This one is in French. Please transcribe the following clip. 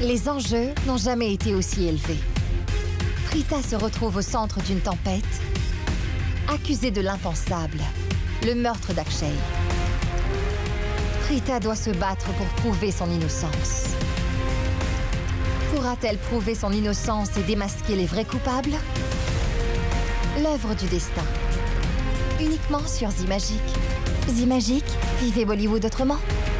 Les enjeux n'ont jamais été aussi élevés. Prita se retrouve au centre d'une tempête, accusée de l'impensable, le meurtre d'Akshay. Prita doit se battre pour prouver son innocence. Pourra-t-elle prouver son innocence et démasquer les vrais coupables? L'œuvre du destin. Uniquement sur Zi Magique. Zi Magique, vivez Bollywood autrement.